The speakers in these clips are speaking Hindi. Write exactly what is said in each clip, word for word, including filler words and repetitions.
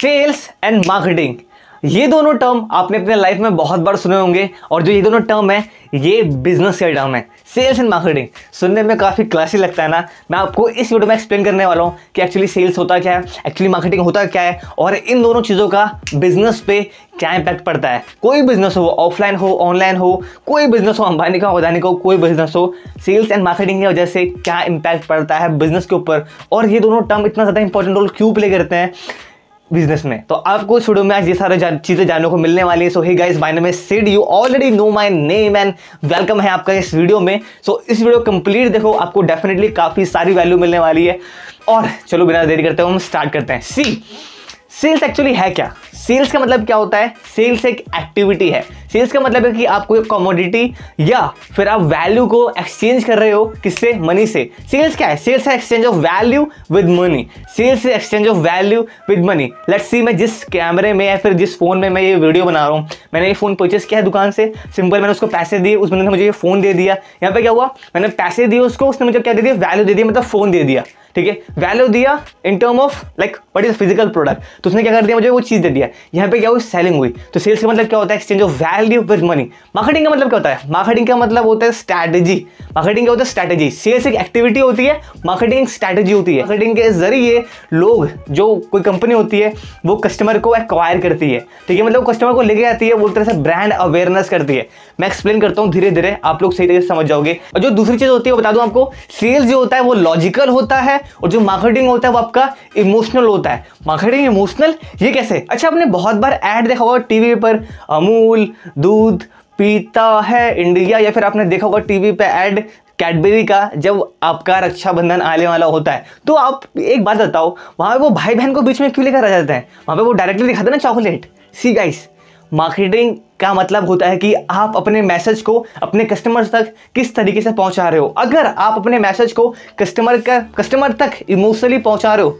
सेल्स एंड मार्केटिंग, ये दोनों टर्म आपने अपने लाइफ में बहुत बार सुने होंगे और जो ये दोनों टर्म है ये बिजनेस का टर्म है। सेल्स एंड मार्केटिंग सुनने में काफ़ी क्लासी लगता है ना। मैं आपको इस वीडियो में एक्सप्लेन करने वाला हूँ कि एक्चुअली सेल्स होता क्या है, एक्चुअली मार्केटिंग होता क्या है और इन दोनों चीज़ों का बिजनेस पे क्या इंपैक्ट पड़ता है। कोई बिजनेस हो, ऑफलाइन हो, ऑनलाइन हो, कोई बिजनेस हो, अंबानी का, अदानी का, कोई बिजनेस हो, सेल्स एंड मार्केटिंग की वजह से क्या इंपैक्ट पड़ता है बिजनेस के ऊपर और ये दोनों टर्म इतना ज़्यादा इंपॉर्टेंट रोल क्यों प्ले करते हैं बिजनेस में। तो आपको इस वीडियो में आज ये सारे जा, चीजें जानने को मिलने वाली है। So hey guys, my name is Sid, you already know my name and welcome है आपका इस वीडियो में। सो so, इस वीडियो कंप्लीट देखो, आपको डेफिनेटली काफी सारी वैल्यू मिलने वाली है। और चलो बिना देरी करते हुए हम स्टार्ट करते हैं। सी सेल्स एक्चुअली है क्या? सेल्स का मतलब क्या होता है? सेल्स एक एक्टिविटी है। सेल्स का मतलब है कि आप कोई कमोडिटी या फिर आप वैल्यू को एक्सचेंज कर रहे हो, किससे? मनी से। सेल्स क्या है? सेल्स है exchange of value with money. Sales है exchange of value with money. Let's see, मैं जिस कैमरे में या फिर जिस फोन में मैं ये वीडियो बना रहा हूँ, मैंने ये फोन परचेस किया है दुकान से, सिंपल मैंने उसको पैसे दिए, उस बंदे ने मुझे ये फोन दे दिया। यहाँ पे क्या हुआ? मैंने पैसे दिए उसको, उसने मुझे क्या दे दिया? वैल्यू दे दिया, मतलब फोन दे दिया। ठीक है, वैल्यू दिया in term of like what is physical product. तो उसने क्या कर दिया? मुझे वो चीज दे दिया। यहाँ पे क्या हुई? सेलिंग हुई। तो सेल्स का मतलब क्या होता है? Exchange of value with money. Marketing का मतलब क्या होता है? मार्केटिंग का मतलब होता है स्ट्रैटेजी। मार्केटिंग क्या होता है? स्ट्रैटेजी। सेल्स एक एक्टिविटी होती है, मार्केटिंग एक स्ट्रैटेजी होती है। मार्केटिंग के जरिए लोग, जो कोई कंपनी होती है वो कस्टमर को एक्वायर करती है। ठीक है, मतलब कस्टमर को लेके आती है, वो एक तरह से ब्रांड अवेयरनेस करती है। मैं एक्सप्लेन करता हूँ धीरे धीरे, आप लोग सही तरीके से समझ जाओगे। और जो दूसरी चीज होती है वो बता दूं आपको, सेल्स जो होता है वो लॉजिकल होता है और जो मार्केटिंग होता है वो आपका इमोशनल होता है। मार्केटिंग इमोशनल, ये कैसे? अच्छा, आपने बहुत बार ऐड देखा होगा टीवी पर, अमूल दूध पीता है इंडिया, या फिर आपने देखा होगा टीवी पे ऐड कैडबरी का, जब आपका रक्षाबंधन आने वाला होता है। तो आप एक बात बताओ, वहां पे वो भाई बहन को बीच में क्यों लेकर आ जाते हैं? वहां पे वो डायरेक्टली दिखाते हैं ना चॉकलेट। सी गाइस, मार्केटिंग का मतलब होता है कि आप अपने मैसेज को अपने कस्टमर्स तक किस तरीके से पहुंचा रहे हो। अगर आप अपने मैसेज को कस्टमर का कस्टमर तक इमोशनली पहुंचा रहे हो,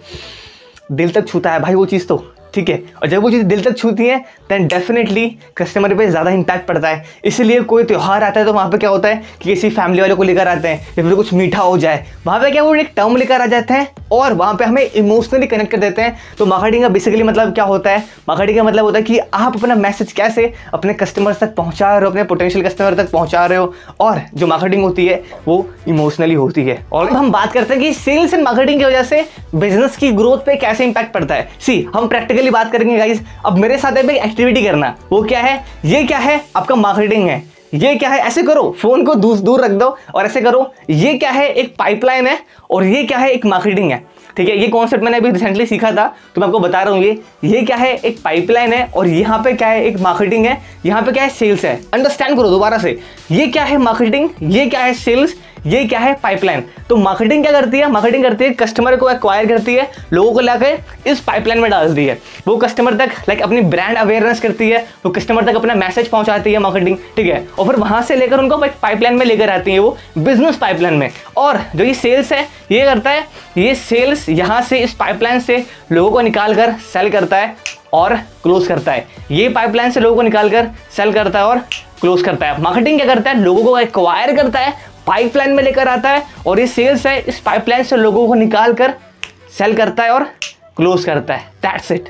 दिल तक छूता है भाई वो चीज़ तो, ठीक है। और जब वो चीज़ दिल तक छूती है देन डेफिनेटली कस्टमर पे ज़्यादा इंपैक्ट पड़ता है। इसलिए कोई त्यौहार आता है तो वहाँ पे क्या होता है कि किसी फैमिली वाले को लेकर आते हैं या फिर कुछ मीठा हो जाए, वहाँ पे क्या वो एक टर्म लेकर आ जाते हैं और वहाँ पे हमें इमोशनली कनेक्ट कर देते हैं। तो मार्केटिंग का बेसिकली मतलब क्या होता है? मार्केटिंग का मतलब होता है कि आप अपना मैसेज कैसे अपने कस्टमर तक पहुँचा रहे हो, अपने पोटेंशियल कस्टमर तक पहुँचा रहे हो। और जो मार्केटिंग होती है वो इमोशनली होती है। और हम बात करते हैं कि सेल्स एंड मार्केटिंग की वजह से बिजनेस की ग्रोथ पे कैसे इंपैक्ट पड़ता है। सी हम प्रैक्टिकली बात करेंगे गाइस। अब मेरे साथ है एक्टिविटी करना, वो क्या है? ये क्या है? आपका मार्केटिंग है। ये क्या है? ऐसे करो, फोन को दूर दूर रख दो और ऐसे करो। ये क्या है? एक पाइपलाइन है और ये क्या है? एक मार्केटिंग है। ठीक है, ये कॉन्सेप्ट मैंने अभी रिसेंटली सीखा था तो मैं आपको बता रहा हूँ। ये ये क्या है? एक पाइपलाइन है और यहाँ पे क्या है? एक मार्केटिंग है। यहाँ पे क्या है? सेल्स है। अंडरस्टैंड करो दोबारा से, ये क्या है? मार्केटिंग, ये क्या है? सेल्स, ये क्या है? पाइपलाइन। तो मार्केटिंग क्या करती है? मार्केटिंग करती है कस्टमर को एक्वायर करती है, लोगों को लाकर इस पाइपलाइन में डालती है। वो कस्टमर तक लाइक अपनी ब्रांड अवेयरनेस करती है, वो कस्टमर तक अपना मैसेज पहुंचाती है मार्केटिंग, ठीक है। और फिर वहां से लेकर उनको पाइपलाइन में लेकर आती है, वो बिजनेस पाइपलाइन में। और जो ये सेल्स है ये करता है, ये सेल्स यहाँ से इस पाइपलाइन से लोगों को निकाल कर सेल करता है और क्लोज करता है। ये पाइपलाइन से लोगों को निकाल कर सेल करता है और क्लोज करता है। मार्केटिंग क्या करता है? लोगों को एक्वायर करता है, पाइपलाइन में लेकर आता है, और ये सेल्स है इस पाइपलाइन से लोगों को निकाल कर सेल करता है और क्लोज करता है। That's it.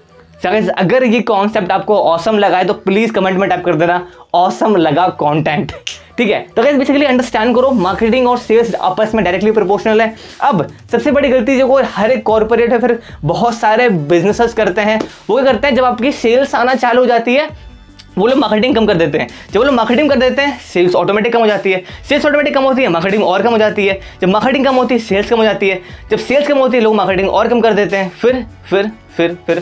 अगर ये कॉन्सेप्ट आपको ऑसम लगा है तो प्लीज कमेंट में टाइप कर देना ऑसम लगा कंटेंट, ठीक है। तो गाइस बेसिकली अंडरस्टैंड करो, मार्केटिंग और सेल्स आपस में डायरेक्टली प्रोपोर्शनल है। अब सबसे बड़ी गलती जो हर एक कॉर्पोरेट है, फिर बहुत सारे बिजनेसेस करते हैं, वो क्या करते हैं? जब आपकी सेल्स आना चालू हो जाती है वो लोग मार्केटिंग कम कर देते हैं। जब वो लोग मार्केटिंग कर देते हैं सेल्स ऑटोमेटिक कम हो जाती है। सेल्स ऑटोमेटिक कम होती है, मार्केटिंग और कम हो जाती है। जब मार्केटिंग कम होती है सेल्स कम हो जाती है। जब सेल्स कम होती है लोग मार्केटिंग और कम कर देते हैं। फिर फिर फिर फिर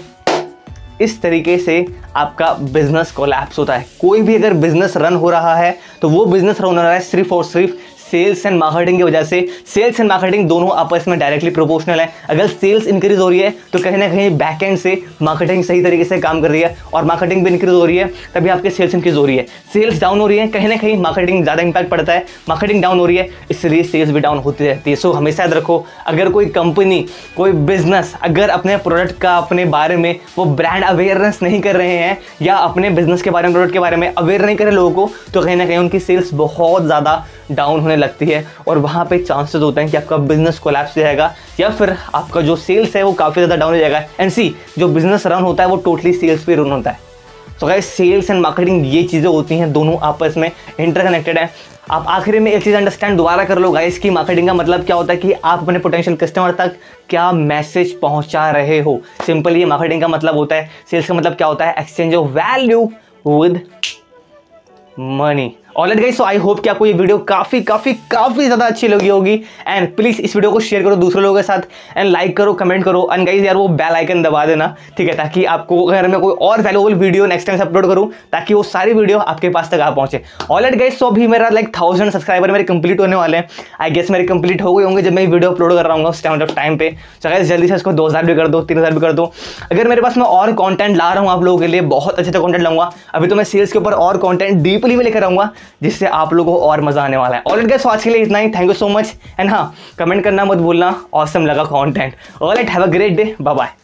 इस तरीके से आपका बिजनेस कोलैप्स होता है। कोई भी अगर बिजनेस रन हो रहा है तो वो बिजनेस रन हो रहा है सिर्फ और सिर्फ सेल्स एंड मार्केटिंग की वजह से। सेल्स एंड मार्केटिंग दोनों आपस में डायरेक्टली प्रोपोर्शनल है। अगर सेल्स इंक्रीज हो रही है तो कहीं ना कहीं बैक एंड से मार्केटिंग सही तरीके से काम कर रही है, और मार्केटिंग भी इंक्रीज हो रही है तभी आपके सेल्स इंक्रीज हो रही है। सेल्स डाउन हो रही है, कहीं ना कहीं मार्केटिंग ज़्यादा इंपैक्ट पड़ता है। मार्केटिंग डाउन हो रही है इसलिए सेल्स भी डाउन होती रहती है। सो हमेशा याद रखो, अगर कोई कंपनी, कोई बिजनेस अगर अपने प्रोडक्ट का, अपने बारे में वो ब्रांड अवेयरनेस नहीं कर रहे हैं या अपने बिजनेस के बारे में, प्रोडक्ट के बारे में अवेयर नहीं कर रहे लोगों को, तो कहीं ना कहीं उनकी सेल्स बहुत ज़्यादा डाउन होने लगती है और वहाँ पे चांसेस होते हैं कि आपका बिजनेस कोलैप्स हो जाएगा या फिर आपका जो सेल्स है वो काफ़ी ज़्यादा डाउन हो जाएगा। एंड सी, जो बिजनेस रन होता है वो टोटली सेल्स पे रन होता है। तो गाइस, सेल्स एंड मार्केटिंग ये चीज़ें होती हैं, दोनों आपस में इंटरकनेक्टेड है। आप आखिर में एक चीज़ अंडरस्टैंड दोबारा कर लो गाइस कि मार्केटिंग का मतलब क्या होता है कि आप अपने पोटेंशियल कस्टमर तक क्या मैसेज पहुंचा रहे हो। सिंपली ये मार्केटिंग का मतलब होता है। सेल्स का मतलब क्या होता है? Exchange of value with money. Alright guys, so I hope कि आपको ये वीडियो काफ़ी काफ़ी काफ़ी ज़्यादा अच्छी लगी होगी। एंड प्लीज़ इस वीडियो को शेयर करो दूसरे लोगों के साथ एंड लाइक करो, कमेंट करो। एंड गाइस यार वो बेल आइकन दबा देना, ठीक है, ताकि आपको अगर मैं कोई और वैल्यूएबल वीडियो नेक्स्ट टाइम से अपलोड करूँ ताकि वो सारी वीडियो आपके पास तक आ पहुँचे। ऑलराइट गाइस, सो अभी मेरा लाइक थाउजेंड सब्सक्राइबर मेरे कंप्लीट होने वाले हैं। आई गेस मेरे कंप्लीट हो गए होंगे जब मैं वीडियो अपलोड कर रहा हूँ उस टाइम ऑफ टाइम पे। तो गाइस जल्दी से इसको दो हज़ार भी कर दो, तीन हज़ार भी कर दो। अगर मेरे पास मैं और कंटेंट ला रहा हूँ आप लोगों के लिए, बहुत अच्छे अच्छे कंटेंट लाऊंगा। अभी तो मैं सेल्स के ऊपर और कंटेंट डीपली में लेकर आऊँगा जिससे आप लोगों को और मजा आने वाला है। ऑलराइट गाइस, आज के लिए इतना ही। Thank you so much. And हाँ, कमेंट करना मत भूलना ऑसम लगा content. Alright, have a great day, bye bye.